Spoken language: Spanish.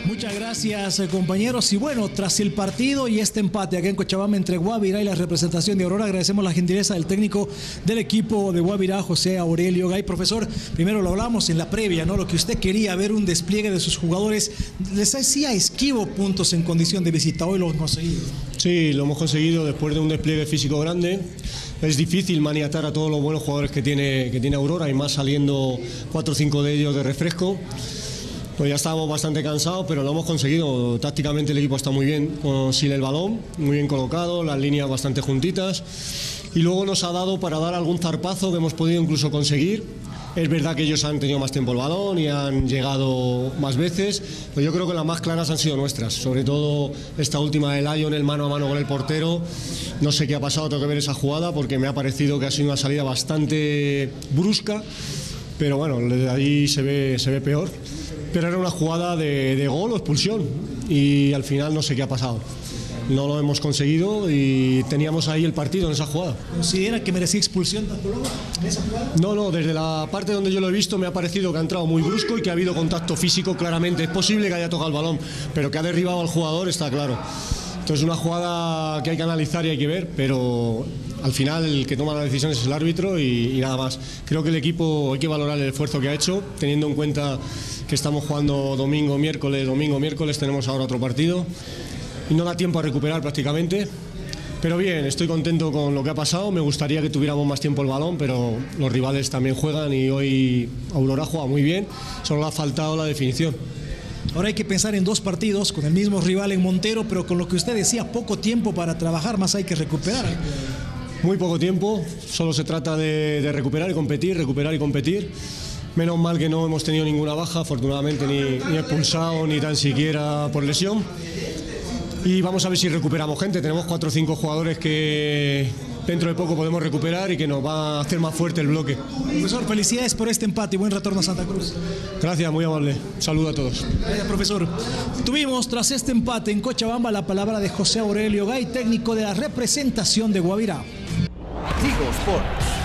Muchas gracias, compañeros. Y bueno, tras el partido y este empate acá en Cochabamba entre Guavirá y la representación de Aurora, agradecemos la gentileza del técnico del equipo de Guavirá, José Aurelio Gay. Profesor, primero lo hablamos en la previa, ¿no? Lo que usted quería, ver un despliegue de sus jugadores. Les hacía esquivo puntos en condición de visita. Hoy lo hemos conseguido. Sí, lo hemos conseguido después de un despliegue físico grande. Es difícil maniatar a todos los buenos jugadores que tiene Aurora, y más saliendo 4 o 5 de ellos de refresco. Pues ya estábamos bastante cansados, pero lo hemos conseguido. Tácticamente el equipo está muy bien sin el balón, muy bien colocado, las líneas bastante juntitas, y luego nos ha dado para dar algún zarpazo que hemos podido incluso conseguir. Es verdad que ellos han tenido más tiempo el balón y han llegado más veces, pero yo creo que las más claras han sido nuestras, sobre todo esta última de Lion, el mano a mano con el portero. No sé qué ha pasado, tengo que ver esa jugada porque me ha parecido que ha sido una salida bastante brusca, pero bueno, desde ahí se ve peor. Pero era una jugada de gol o expulsión y al final no sé qué ha pasado. No lo hemos conseguido y teníamos ahí el partido en esa jugada. ¿Considera que merecía expulsión en esa jugada? No, desde la parte donde yo lo he visto me ha parecido que ha entrado muy brusco y que ha habido contacto físico claramente. Es posible que haya tocado el balón, pero que ha derribado al jugador está claro. Entonces una jugada que hay que analizar y hay que ver, pero al final el que toma las decisiones es el árbitro y nada más. Creo que el equipo hay que valorar el esfuerzo que ha hecho, teniendo en cuenta que estamos jugando domingo, miércoles, tenemos ahora otro partido y no da tiempo a recuperar prácticamente. Pero bien, estoy contento con lo que ha pasado. Me gustaría que tuviéramos más tiempo el balón, pero los rivales también juegan y hoy Aurora juega muy bien, solo le ha faltado la definición. Ahora hay que pensar en 2 partidos con el mismo rival en Montero, pero con lo que usted decía, poco tiempo para trabajar, más hay que recuperar. Muy poco tiempo, solo se trata de recuperar y competir. Menos mal que no hemos tenido ninguna baja, afortunadamente, ni expulsado, ni tan siquiera por lesión. Y vamos a ver si recuperamos gente. Tenemos 4 o 5 jugadores que dentro de poco podemos recuperar y que nos va a hacer más fuerte el bloque. Profesor, felicidades por este empate y buen retorno a Santa Cruz. Gracias, muy amable. Un saludo a todos. Gracias, profesor. Tuvimos tras este empate en Cochabamba la palabra de José Aurelio Gay, técnico de la representación de Guavirá. Tigo Sports.